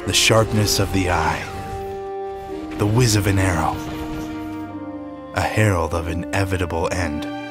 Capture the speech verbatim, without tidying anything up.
the sharpness of the eye, the whiz of an arrow, a herald of inevitable end.